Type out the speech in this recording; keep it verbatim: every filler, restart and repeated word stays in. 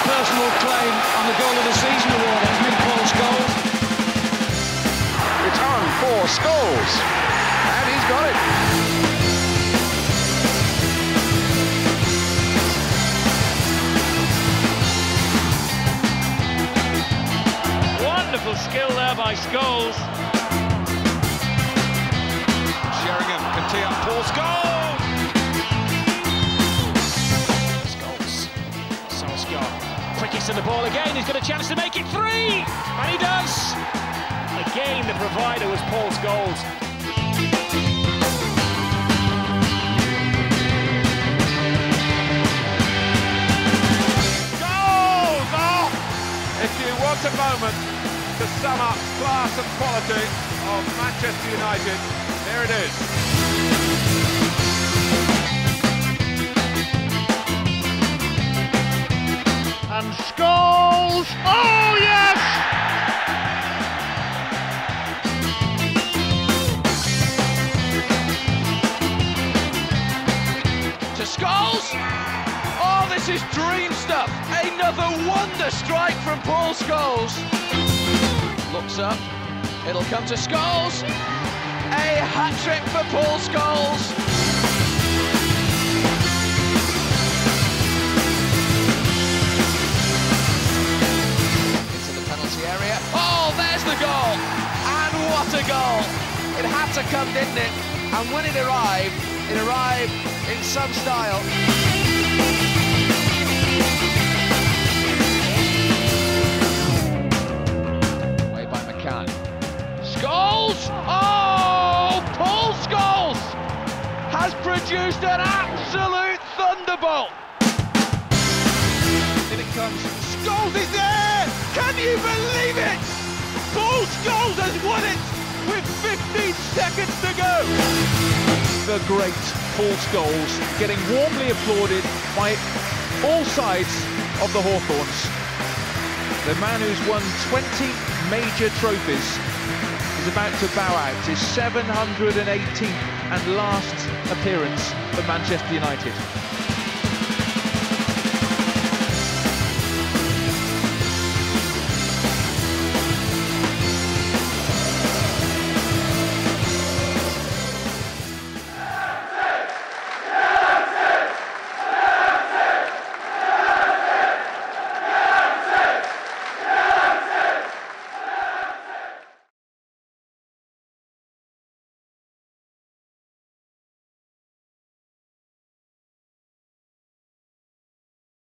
personal claim on the goal of the season award. It's been Paul Scholes. It's on for Scholes, and he's got it. Wonderful skill there by Scholes. Sheringham can tee up Paul Scholes. Scholes. Solskjaer. Quickest to the ball again. He's got a chance to make it three. And he does. Again, the provider was Paul Scholes. Scholes! Oh! If you want a moment to sum up class and quality of Manchester United, there it is. And Scholes! Oh, yes! To Scholes. Oh, this is dream stuff. Another wonder strike from Paul Scholes. Looks up. It'll come to Scholes. A hat-trick for Paul Scholes. Into the penalty area. Oh, there's the goal. And what a goal. It had to come, didn't it? And when it arrived, it arrived in some style. Way by McCann. Scholes! Oh! Paul Scholes has produced an absolute thunderbolt. In it comes. Scholes is there! Can you believe it? Paul Scholes has won it with fifteen seconds to go. The great Paul Scholes getting warmly applauded by all sides of the Hawthorns. The man who's won twenty major trophies is about to bow out his seven hundred eighteenth and last appearance for Manchester United.